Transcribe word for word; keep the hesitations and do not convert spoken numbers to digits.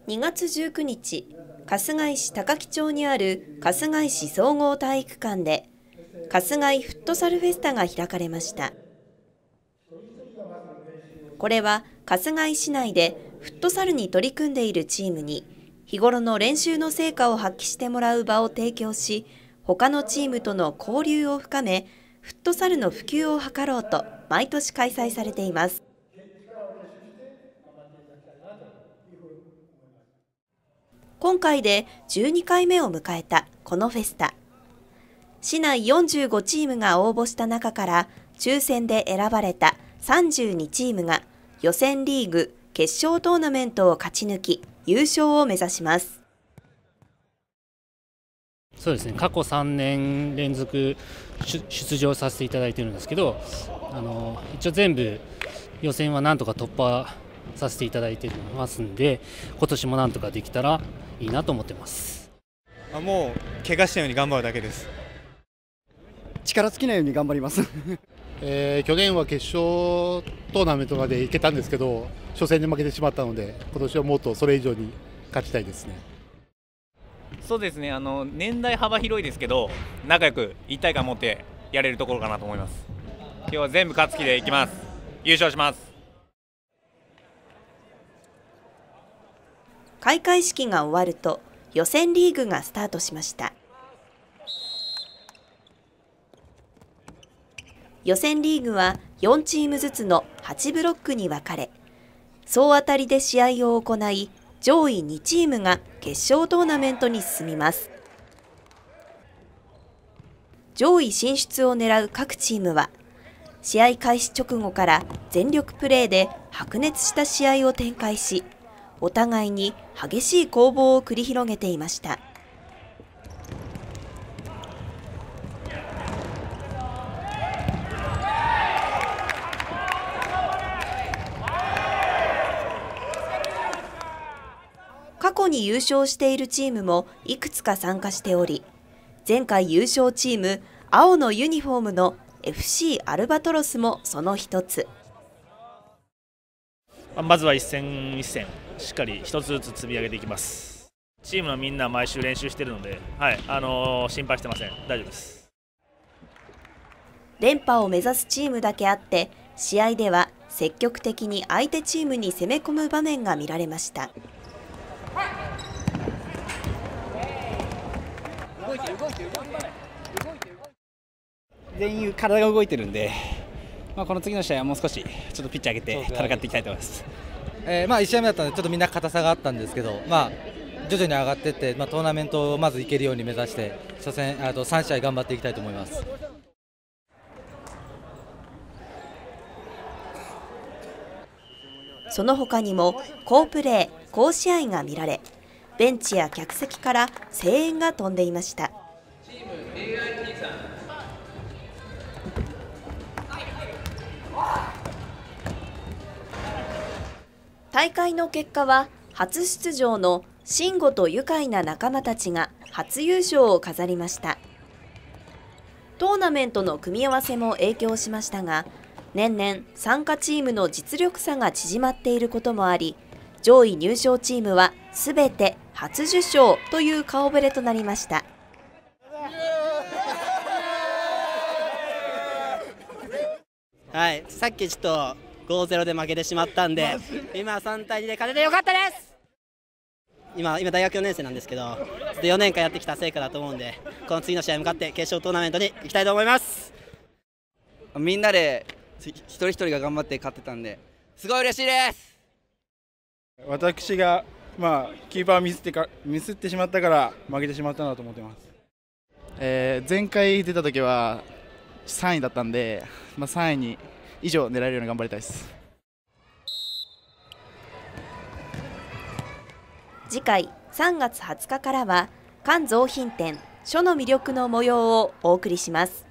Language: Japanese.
にがつじゅうくにち、春日井市高木町にある春日井市総合体育館で春日井フットサルフェスタが開かれました。これは春日井市内でフットサルに取り組んでいるチームに日頃の練習の成果を発揮してもらう場を提供し、他のチームとの交流を深め、フットサルの普及を図ろうと毎年開催されています。今回でじゅうにかいめを迎えたこのフェスタ。市内よんじゅうごチームが応募した中から抽選で選ばれたさんじゅうにチームが予選リーグ決勝トーナメントを勝ち抜き優勝を目指します。 そうですね、過去さんねん連続出場させていただいているんですけど、あの一応全部予選はなんとか突破させていただいていますんで、今年もなんとかできたらいいなと思ってます。 あもう怪我したように頑張るだけです。 力尽きないように頑張ります、 えー、去年は決勝トーナメントまで行けたんですけど、初戦で負けてしまったので、今年はもっとそれ以上に勝ちたいですね。 そうですね、あの年代幅広いですけど、仲良く一体感を持ってやれるところかなと思います。今日は全部勝つ気でいきます。優勝します。 開会式が終わると予選リーグがスタートしました。予選リーグはよんチームずつのはちブロックに分かれ、総当たりで試合を行い、上位にチームが決勝トーナメントに進みます。上位進出を狙う各チームは、試合開始直後から全力プレーで白熱した試合を展開し、お互いに激しい攻防を繰り広げていました。過去に優勝しているチームもいくつか参加しており、前回優勝チーム青のユニフォームの エフシー アルバトロスもその一つ。 まずは一戦一戦しっかり一つずつ積み上げていきます。チームのみんな毎週練習しているので、はい、あのー、心配してません。大丈夫です。 連覇を目指すチームだけあって、試合では積極的に相手チームに攻め込む場面が見られました。 全員体が動いてるんで、まあ、この次の試合はもう少しちょっとピッチ上げて戦っていきたいと思います。 えー、まあいち試合目だったのでちょっとみんな硬さがあったんですけど、まあ、徐々に上がっていって、まあ、トーナメントをまずいけるように目指して初戦あとさん試合頑張っていきたいと思います。 その他にも好プレー、好試合が見られ、ベンチや客席から声援が飛んでいました。大会の結果は初出場の慎吾と愉快な仲間たちが初優勝を飾りました。トーナメントの組み合わせも影響しましたが、年々参加チームの実力差が縮まっていることもあり、上位入賞チームはすべて初受賞という顔ぶれとなりました。 はい、さっきちょっとごたいゼロで負けてしまったんで、今さんたいにで勝ててよかったです。今、今大学よねん生なんですけど、よねんかんやってきた成果だと思うんで、この次の試合に向かって決勝トーナメントに行きたいと思います。 みんなで一人一人が頑張って勝ってたんで、すごい嬉しいです。 私が、まあ、キーパーミスってかミスってしまったから負けてしまったなと思ってます。 えー、前回出た時はさんいだったんで、まあ、さんいに以上狙えるように頑張りたいです。 次回さんがつはつかからは関造品展書の魅力の模様をお送りします。